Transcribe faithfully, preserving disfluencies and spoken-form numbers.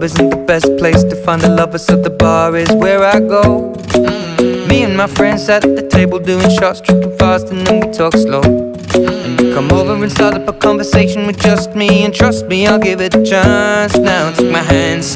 club isn't the best place to find a lover, so the bar is where I go. Me and my friends sat at the table doing shots, tripping fast, and then we talk slow. And you come over and start up a conversation with just me, and trust me, I'll give it a chance. Now take my hands,